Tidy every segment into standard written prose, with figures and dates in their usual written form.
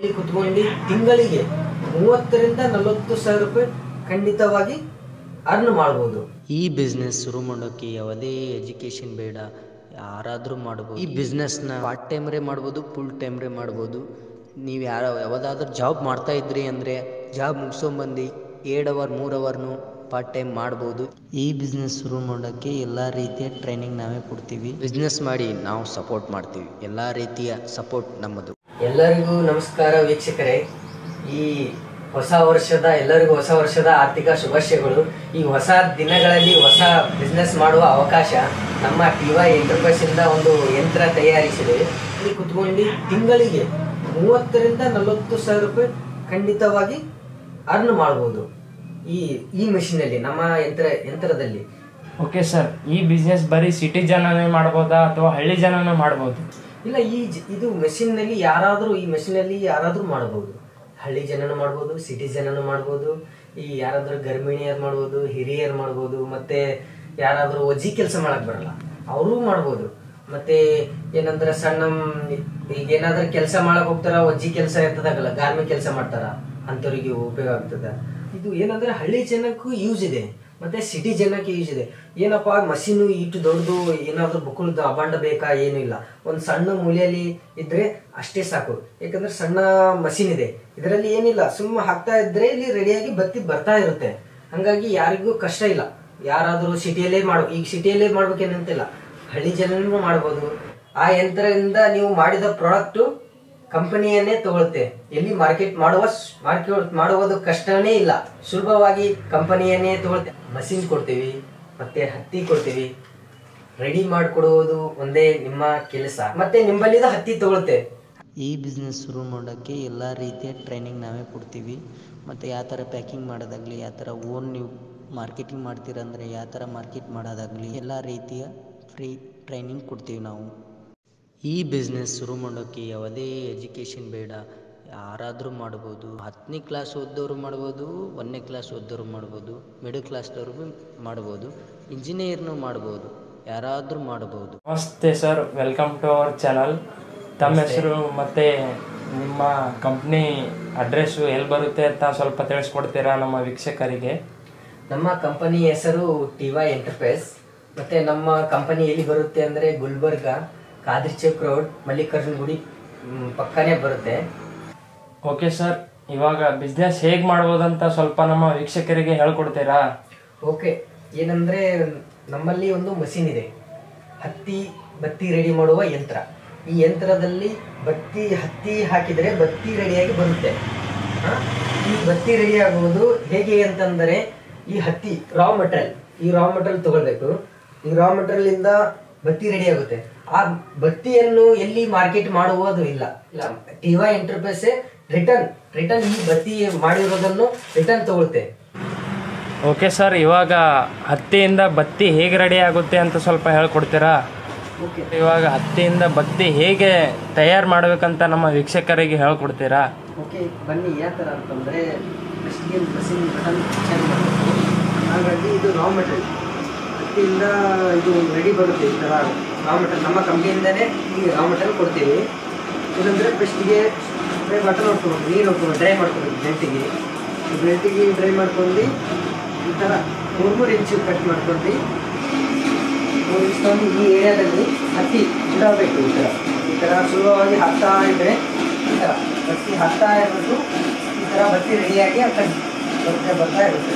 ಇಲ್ಲಿ ಕುತ್ಕೊಂಡು ತಿಂಗಳಿಗೆ 30ರಿಂದ 40 ಸಾವಿರ ರೂಪಾಯಿ ಖಂಡಿತವಾಗಿ ಅರ್ನ್ ಮಾಡ್ಬೋದು. ಈ ಬಿಸ್ನೆಸ್ ಶುರು ಮಾಡೋಕ್ಕೆ ಯಾವುದೇ ಎಜುಕೇಷನ್ ಬೇಡ, ಯಾರಾದರೂ ಮಾಡ್ಬೋದು. ಈ ಬಿಸ್ನೆಸ್ನ ಪಾರ್ಟ್ ಟೈಮ್ರೇ ಮಾಡ್ಬೋದು, ಫುಲ್ ಟೈಮ್ರೇ ಮಾಡ್ಬೋದು. ನೀವು ಯಾವುದಾದ್ರೂ ಜಾಬ್ ಮಾಡ್ತಾ ಇದ್ರಿ ಅಂದರೆ ಜಾಬ್ ಮುಗಿಸ್ಕೊಂಬಂದು 2 ಅವರ್ 3 ಅವರ್ನು ಪಾರ್ಟ್ ಟೈಮ್ ಮಾಡ್ಬೋದು. ಈ ಬಿಸ್ನೆಸ್ ಶುರು ಮಾಡೋಕ್ಕೆ ಎಲ್ಲ ರೀತಿಯ ಟ್ರೈನಿಂಗ್ ನಾವೇ ಕೊಡ್ತೀವಿ. ಬಿಸ್ನೆಸ್ ಮಾಡಿ ನಾವು ಸಪೋರ್ಟ್ ಮಾಡ್ತೀವಿ, ಎಲ್ಲ ರೀತಿಯ ಸಪೋರ್ಟ್ ನಮ್ಮದು. ಎಲ್ಲರಿಗೂ ನಮಸ್ಕಾರ ವೀಕ್ಷಕರೇ. ಈ ಎಲ್ಲರಿಗೂ ಹೊಸ ವರ್ಷದ ಆರ್ಥಿಕ ಶುಭಾಶಯಗಳು. ಈ ಹೊಸ ದಿನಗಳಲ್ಲಿ ಹೊಸ ಬಿಸ್ನೆಸ್ ಮಾಡುವ ಅವಕಾಶ ನಮ್ಮ ಟಿವೈ ಎಂಟರ್ಪ್ರೈಸ್ ಇಂದ ಒಂದು ಯಂತ್ರ ತಯಾರಿಸಿದೆ. ಇಲ್ಲಿ ಕುತ್ಕೊಂಡು ತಿಂಗಳಿಗೆ 30ರಿಂದ 40 ಸಾವಿರ ರೂಪಾಯಿ ಖಂಡಿತವಾಗಿ ಅರ್ನ್ ಮಾಡ್ಬೋದು ಈ ಮೆಷಿನಲ್ಲಿ, ನಮ್ಮ ಯಂತ್ರದಲ್ಲಿ. ಓಕೆ ಸರ್, ಈ ಬಿಸ್ನೆಸ್ ಬರೀ ಸಿಟಿ ಜನನೇ ಮಾಡ್ಬೋದಾ ಅಥವಾ ಹಳ್ಳಿ ಜನನೇ ಮಾಡ್ಬೋದು? ಇಲ್ಲ, ಇದು ಮೆಷಿನ್ನಲ್ಲಿ ಈ ಮೆಷಿನಲ್ಲಿ ಯಾರಾದ್ರೂ ಮಾಡ್ಬೋದು. ಹಳ್ಳಿ ಜನನು ಮಾಡ್ಬೋದು, ಸಿಟಿ ಜನನು ಮಾಡ್ಬೋದು, ಈ ಯಾರಾದ್ರೂ ಗರ್ಭಿಣಿಯರು ಮಾಡ್ಬೋದು, ಹಿರಿಯರು ಮಾಡ್ಬೋದು, ಮತ್ತೆ ಯಾರಾದ್ರೂ ಒಜ್ಜಿ ಕೆಲಸ ಮಾಡಕ್ ಬರಲ್ಲ ಅವರು ಮಾಡ್ಬೋದು. ಮತ್ತೆ ಏನಂದ್ರೆ ಈಗ ಏನಾದ್ರೂ ಕೆಲಸ ಮಾಡಕ್ ಹೋಗ್ತಾರ, ಒಜ್ಜಿ ಕೆಲಸ ಇರ್ತದಾಗಲ್ಲ, ಗಾರ್ಮೆಂಟ್ ಕೆಲಸ ಮಾಡ್ತಾರ, ಅಂತವ್ರಿಗೆ ಉಪಯೋಗ ಆಗ್ತದ. ಇದು ಏನಂದ್ರೆ ಹಳ್ಳಿ ಜನಕ್ಕೂ ಯೂಸ್ ಇದೆ, ಮತ್ತೆ ಸಿಟಿ ಜನಕ್ಕೆ ಯೂಸ್ ಇದೆ. ಏನಪ್ಪಾ ಮಷೀನು ಇಟ್ಟು ದೊಡ್ಡದು ಏನಾದ್ರೂ ಬುಕ್ಕಳದ್ದು ಅಬಾಂಡ ಬೇಕಾ? ಏನೂ ಇಲ್ಲ, ಒಂದು ಸಣ್ಣ ಮೂಲೆಯಲ್ಲಿ ಇದ್ರೆ ಅಷ್ಟೇ ಸಾಕು. ಯಾಕಂದ್ರೆ ಸಣ್ಣ ಮಷೀನ್ ಇದೆ, ಇದರಲ್ಲಿ ಏನಿಲ್ಲ, ಸುಮ್ಮ ಹಾಕ್ತಾ ಇದ್ರೆ ಇಲ್ಲಿ ರೆಡಿಯಾಗಿ ಬತ್ತಿ ಬರ್ತಾ ಇರುತ್ತೆ. ಹಂಗಾಗಿ ಯಾರಿಗೂ ಕಷ್ಟ ಇಲ್ಲ. ಯಾರಾದ್ರೂ ಈಗ ಸಿಟಿಯಲ್ಲೇ ಮಾಡ್ಬೇಕೇನಂತಿಲ್ಲ, ಹಳ್ಳಿ ಜನನೂ ಮಾಡ್ಬೋದು. ಆ ಯಂತ್ರದಿಂದ ನೀವು ಮಾಡಿದ ಪ್ರಾಡಕ್ಟ್ ಕಂಪನಿಯನ್ನೇ ತಗೊಳುತ್ತೆ. ಎಲ್ಲಿ ಮಾರ್ಕೆಟ್ ಮಾಡುವುದು ಕಷ್ಟನೇ ಇಲ್ಲ, ಸುಲಭವಾಗಿ ಕಂಪನಿಯನ್ನೇ ತಗೊಳುತ್ತೆ. ಮಷೀನ್ ಕೊಡ್ತೀವಿ, ಮತ್ತೆ ಹತ್ತಿ ಕೊಡ್ತೀವಿ. ರೆಡಿ ಮಾಡಿಕೊಡುವುದು ಒಂದೇ ನಿಮ್ಮ ಕೆಲಸ, ಮತ್ತೆ ನಿಮ್ಮಲ್ಲಿದ ಹತ್ತಿ ತಗೊಳುತ್ತೆ. ಈ ಬಿಸ್ನೆಸ್ ಶುರು ಮಾಡೋಕ್ಕೆ ಎಲ್ಲ ರೀತಿಯ ಟ್ರೈನಿಂಗ್ ನಾವೇ ಕೊಡ್ತೀವಿ. ಮತ್ತು ಯಾವ ಥರ ಪ್ಯಾಕಿಂಗ್ ಮಾಡೋದಾಗಲಿ, ಯಾವ ಥರ ಓನ್ ನೀವು ಮಾರ್ಕೆಟಿಂಗ್ ಮಾಡ್ತೀರಂದರೆ ಯಾವ ಥರ ಮಾರ್ಕೆಟ್ ಮಾಡೋದಾಗಲಿ, ಎಲ್ಲ ರೀತಿಯ ಫ್ರೀ ಟ್ರೈನಿಂಗ್ ಕೊಡ್ತೀವಿ ನಾವು. ಈ ಬಿಸ್ನೆಸ್ ಶುರು ಮಾಡೋಕ್ಕೆ ಯಾವುದೇ ಎಜುಕೇಷನ್ ಬೇಡ, ಯಾರಾದರೂ ಮಾಡ್ಬೋದು. 10ನೇ ಕ್ಲಾಸ್ ಓದ್ದವರು ಮಾಡ್ಬೋದು, 1ನೇ ಕ್ಲಾಸ್ ಓದ್ದವರು ಮಾಡ್ಬೋದು, ಮಿಡಲ್ ಕ್ಲಾಸ್ದವ್ರು ಭೀ ಮಾಡ್ಬೋದು, ಇಂಜಿನಿಯರ್ನು ಮಾಡ್ಬೋದು, ಯಾರಾದರೂ ಮಾಡ್ಬೋದು. ನಮಸ್ತೆ sir, welcome to our channel. ತಮ್ಮ ಹೆಸರು ಮತ್ತು ನಿಮ್ಮ ಕಂಪ್ನಿ ಅಡ್ರೆಸ್ಸು ಎಲ್ಲಿ ಬರುತ್ತೆ ಅಂತ ಸ್ವಲ್ಪ ತಿಳಿಸ್ಕೊಡ್ತೀರಾ ನಮ್ಮ ವೀಕ್ಷಕರಿಗೆ? ನಮ್ಮ ಕಂಪನಿ ಹೆಸರು ಟಿವೈ ಎಂಟರ್ಪ್ರೈಸ್. ಮತ್ತೆ ನಮ್ಮ ಕಂಪನಿ ಎಲ್ಲಿ ಬರುತ್ತೆ ಅಂದರೆ ಗುಲ್ಬರ್ಗ, ಖಾದ್ರಿ ಚೌಕ್ ರೋಡ್, ಮಲ್ಲಿಕಾರ್ಜುನ ಗುಡಿ ಪಕ್ಕನೇ ಬರುತ್ತೆ. ಓಕೆ ಸರ್, ಇವಾಗ ಬಿಸ್ನೆಸ್ ಹೇಗೆ ಮಾಡ್ಬೋದಂತ ಸ್ವಲ್ಪ ನಮ್ಮ ವೀಕ್ಷಕರಿಗೆ ಹೇಳ್ಕೊಡ್ತೀರಾ? ಓಕೆ, ಏನಂದ್ರೆ ನಮ್ಮಲ್ಲಿ ಒಂದು ಮಷೀನ್ ಇದೆ, ಬತ್ತಿ ರೆಡಿ ಮಾಡುವ ಯಂತ್ರ. ಈ ಯಂತ್ರದಲ್ಲಿ ಹತ್ತಿ ಹಾಕಿದರೆ ಬತ್ತಿ ರೆಡಿಯಾಗಿ ಬರುತ್ತೆ. ಈ ಬತ್ತಿ ರೆಡಿ ಆಗುವುದು ಹೇಗೆ ಅಂತಂದರೆ, ಈ ಹತ್ತಿ ರಾ ಮೆಟೀರಿಯಲ್ ತಗೊಳ್ಬೇಕು. ಈ ರಾ ಮೆಟೀರಿಯಲ್ ಇಂದ ಬತ್ತಿ ರೆಡಿ ಆಗುತ್ತೆ. ಆ ಬತ್ತಿಯನ್ನು ಎಲ್ಲಿ ಮಾರ್ಕೆಟ್ ಮಾಡುವುದು ಇಲ್ಲ. ಟಿವೈ ಎಂಟರ್ಪ್ರೈಸ್ ರಿಟರ್ನ್ ಈ ಬತ್ತಿ ಮಾಡಿರೋದನ್ನು ರಿಟರ್ನ್ ತಗೊಳುತ್ತೆ. ಓಕೆ ಸರ್, ಇವಾಗ ಹತ್ತಿಯಿಂದ ಬತ್ತಿ ಹೇಗೆ ರೆಡಿ ಆಗುತ್ತೆ ಅಂತ ಸ್ವಲ್ಪ ಹೇಳ್ಕೊಡ್ತೀರಾ? ಇವಾಗ ಹತ್ತಿಯಿಂದ ಬತ್ತಿ ಹೇಗೆ ತಯಾರು ಮಾಡ್ಬೇಕಂತ ನಮ್ಮ ವೀಕ್ಷಕರಿಗೆ ಹೇಳ್ಕೊಡ್ತೀರಾ? ಓಕೆ, ಬನ್ನಿ. ಯಾವ ಥರ ಅಂತಂದರೆ, ಮಷೀನ್ ಬಟನ್ ಚೇಂಜ್ ಮಾಡಬೇಕು. ಹಾಗಾಗಿ ಇದು ರಾ ಮೆಟೀರಿಯಲ್ ಹತ್ತಿಯಿಂದ ಇದು ರೆಡಿ ಬರುತ್ತೆ. ಈ ಥರ ರಾ ಮೆಟೀರಿಯಲ್ ನಮ್ಮ ಕಂಪ್ನಿಯಿಂದನೇ ಈ ರಾ ಮೆಟೀರಿಯಲ್ ಕೊಡ್ತೀವಿ. ಇದಂದರೆ ಫಸ್ಟಿಗೆ ಬಟನ್ ಹೊಡ್ಕೊಬೇಕು, ನೀರು ಹೊಡ್ಕೊಬೇಕು, ಡ್ರೈ ಮಾಡ್ಕೊಬೇಕು. ಬೆಲ್ಟಿಗೆ ಡ್ರೈ ಮಾಡ್ಕೊಂಡು ಈ ಥರ 3 ಇಂಚು ಕಟ್ ಮಾಡ್ಕೊಂಡು 3 ಇಂಚ್ ತಂದು ಈ ಏರಿಯಾದಲ್ಲಿ ಹತ್ತಿ ಇಡಬೇಕು. ಈ ಥರ ಸುಲಭವಾಗಿ ಹಾಕ್ತಾ ಇದ್ದರೆ ಈ ಥರ ಬತ್ತಿ ಹಾಕ್ತಾ ಇರಬೇಕು. ಈ ಥರ ಬತ್ತಿ ರೆಡಿಯಾಗಿ ಬರ್ತಾ ಇರುತ್ತೆ.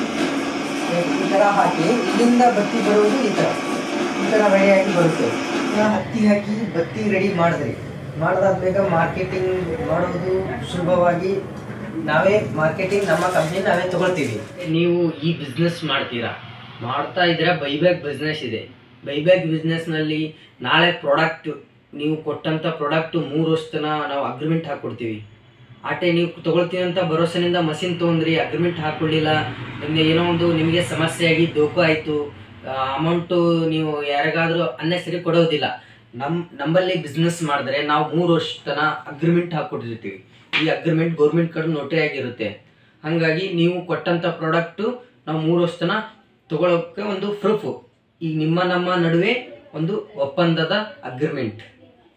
ಈ ಥರ ಹಾಕಿ ಇಲ್ಲಿಂದ ಬತ್ತಿ ಬರುವುದು ಈ ಥರ ರೆಡಿಯಾಗಿ ಬರುತ್ತೆ. ಹತ್ತಿ ಹಾಕಿ ಬತ್ತಿ ರೆಡಿ ಮಾಡಿದಾದ್ಮೇಲೆ ಮಾರ್ಕೆಟಿಂಗ್ ಮಾಡೋದು ಸುಲಭವಾಗಿ ನಮ್ಮ ಕಂಪ್ನಿ ನಾವೇ ತಗೊಳ್ತೀವಿ. ನೀವು ಈ ಬಿಸ್ನೆಸ್ ಮಾಡ್ತಾ ಇದ್ದೀರಾ, ಬೈಬ್ಯಾಕ್ ಬಿಸ್ನೆಸ್ ಇದೆ. ಬೈಬ್ಯಾಕ್ ಬಿಸ್ನೆಸ್ನಲ್ಲಿ ನಾಳೆ ನೀವು ಕೊಟ್ಟಂಥ ಪ್ರಾಡಕ್ಟು 3 ವರ್ಷ ತನಕ ನಾವು ಅಗ್ರಿಮೆಂಟ್ ಹಾಕ್ಕೊಡ್ತೀವಿ. ಆಟೆ ನೀವು ತಗೊಳ್ತೀವಿ ಅಂತ ಭರೋಸೆನಿಂದ ಮಷೀನ್ ತೊಗೊಂಡ್ರಿ, ಅಗ್ರಿಮೆಂಟ್ ಹಾಕ್ಕೊಳ್ಳಿಲ್ಲ, ಏನೋ ಒಂದು ನಿಮಗೆ ಸಮಸ್ಯೆ ಆಗಿ ದೋಖ ಆಯಿತು, ಅಮೌಂಟು ನೀವು ಯಾರಿಗಾದರೂ ಅನ್ನೆಸರಿ ಕೊಡೋದಿಲ್ಲ. ನಮ್ಮಲ್ಲಿ ಬಿಸ್ನೆಸ್ ಮಾಡಿದ್ರೆ ನಾವು 3 ವರ್ಷ ತನಕ ಅಗ್ರಿಮೆಂಟ್ ಹಾಕ್ಕೊಟ್ಟಿರ್ತೀವಿ. ಈ ಅಗ್ರಿಮೆಂಟ್ ಗೌರ್ಮೆಂಟ್ ಕಡೆ ನೋಟ್ರಿ ಆಗಿರುತ್ತೆ. ಹಾಗಾಗಿ ನೀವು ಕೊಟ್ಟಂಥ ಪ್ರಾಡಕ್ಟು ನಾವು 3 ವರ್ಷ ತನಕ ತಗೊಳ್ಳೋಕ್ಕೆ ಒಂದು ಪ್ರೂಫು. ಈಗ ನಮ್ಮ ನಡುವೆ ಒಂದು ಒಪ್ಪಂದದ ಅಗ್ರಿಮೆಂಟ್.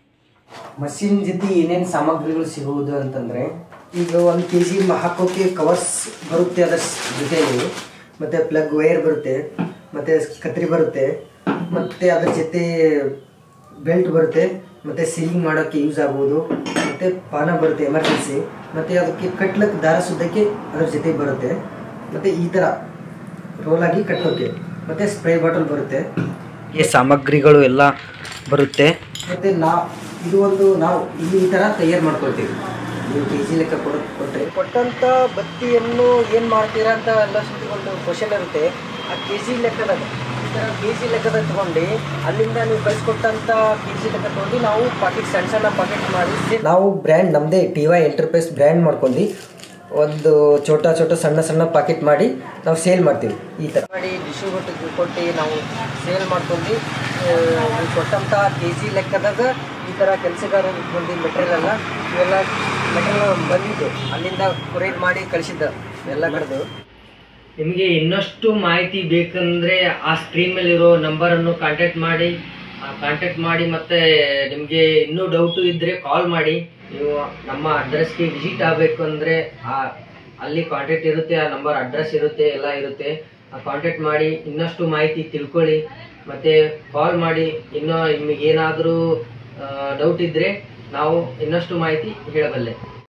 ಮಷಿನ್ ಜೊತೆ ಏನೇನು ಸಾಮಗ್ರಿಗಳು ಸಿಗುವುದು ಅಂತಂದರೆ, ಈಗ 1 kg ಹಾಕೋಕ್ಕೆ ಕವರ್ಸ್ ಬರುತ್ತೆ ಅದರ ಜೊತೆಯಲ್ಲಿ, ಮತ್ತು ಪ್ಲಗ್ ವೈರ್ ಬರುತ್ತೆ, ಮತ್ತು ಕತ್ರಿ ಬರುತ್ತೆ, ಮತ್ತು ಅದ್ರ ಜೊತೆ ಬೆಲ್ಟ್ ಬರುತ್ತೆ, ಮತ್ತು ಸೀಲಿಂಗ್ ಮಾಡೋಕ್ಕೆ ಯೂಸ್ ಆಗ್ಬೋದು, ಮತ್ತು ಪಾನ ಬರುತ್ತೆ ಎಮರ್ಜೆನ್ಸಿ, ಮತ್ತು ಅದಕ್ಕೆ ಕಟ್ಲಕ್ಕೆ ದಾರ ಸುದ್ದಕ್ಕೆ ಅದ್ರ ಜೊತೆ ಬರುತ್ತೆ, ಮತ್ತು ಈ ಥರ ರೋಲಾಗಿ ಕಟ್ಟೋಕ್ಕೆ, ಮತ್ತು ಸ್ಪ್ರೇ ಬಾಟಲ್ ಬರುತ್ತೆ. ಈ ಸಾಮಗ್ರಿಗಳು ಎಲ್ಲ ಬರುತ್ತೆ. ಮತ್ತು ನಾವು ಇಲ್ಲಿ ಈ ಥರ ತಯಾರು ಮಾಡ್ಕೊಳ್ತೀವಿ. ನೀವು KG ಲೆಕ್ಕ ಕೊಟ್ಟರೆ ಕೊಟ್ಟಂಥ ಬತ್ತಿಯನ್ನು ಏನು ಮಾಡ್ತೀರಾ ಅಂತ ಎಲ್ಲ ಸುದ್ದಿ ಒಂದು ಕ್ವಶನ್ ಇರುತ್ತೆ. ಆ KG ಲೆಕ್ಕದಾಗ ಈ ಥರ KG ಲೆಕ್ಕದಾಗ ತೊಗೊಂಡು ಅಲ್ಲಿಂದ ನೀವು ಕಳಿಸ್ಕೊಟ್ಟಂಥ KG ಲೆಕ್ಕ ತೊಗೊಂಡು ನಾವು ಪಾಕೆಟ್ ಸಣ್ಣ ಪಾಕೆಟ್ ಮಾಡಿ ನಾವು ಬ್ರ್ಯಾಂಡ್ ನಮ್ಮದೇ TY ಎಂಟರ್ಪ್ರೈಸ್ ಬ್ರ್ಯಾಂಡ್ ಮಾಡ್ಕೊಂಡು ಒಂದು ಛೋಟ ಸಣ್ಣ ಪಾಕೆಟ್ ಮಾಡಿ ನಾವು ಸೇಲ್ ಮಾಡ್ತೀವಿ. ಈ ಥರ ಮಾಡಿ ಡಿಸ್ಟ್ರಿಬ್ಯೂಟರ್ಗೆ ಕೊಟ್ಟು ನಾವು ಸೇಲ್ ಮಾಡ್ಕೊಂಡು ಕೊಟ್ಟಂಥ KG ಲೆಕ್ಕದಾಗ ಈ ಥರ ಕೆಲಸಗಾರರು ಇಟ್ಕೊಂಡು ಮೆಟೀರಿಯಲ್ ಇವೆಲ್ಲ ಮೆಟೀರಿಯಲ್ ಬಂದಿದ್ದು ಅಲ್ಲಿಂದ ಕೊರಿಯರ್ ಮಾಡಿ ಕಳಿಸಿದ್ದ ಎಲ್ಲ ಕಡೆದು. ನಿಮಗೆ ಇನ್ನಷ್ಟು ಮಾಹಿತಿ ಬೇಕಂದರೆ ಆ ಸ್ಕ್ರೀನ್ ಮೇಲಿರೋ ನಂಬರನ್ನು ಕಾಂಟ್ಯಾಕ್ಟ್ ಮಾಡಿ ಮತ್ತು ನಿಮಗೆ ಇನ್ನೂ ಡೌಟು ಇದ್ದರೆ ಕಾಲ್ ಮಾಡಿ. ನೀವು ನಮ್ಮ ಅಡ್ರೆಸ್ಗೆ ವಿಸಿಟ್ ಆಗಬೇಕು ಅಂದರೆ ಅಲ್ಲಿ ಕಾಂಟ್ಯಾಕ್ಟ್ ಇರುತ್ತೆ, ಆ ನಂಬರ್ ಅಡ್ರೆಸ್ ಇರುತ್ತೆ, ಎಲ್ಲ ಇರುತ್ತೆ. ಕಾಂಟ್ಯಾಕ್ಟ್ ಮಾಡಿ ಇನ್ನಷ್ಟು ಮಾಹಿತಿ ತಿಳ್ಕೊಳ್ಳಿ, ಮತ್ತು ಕಾಲ್ ಮಾಡಿ. ಇನ್ನೂ ನಿಮಗೇನಾದರೂ ಡೌಟ್ ಇದ್ದರೆ ನಾವು ಇನ್ನಷ್ಟು ಮಾಹಿತಿ ಹೇಳಬಲ್ಲೆ.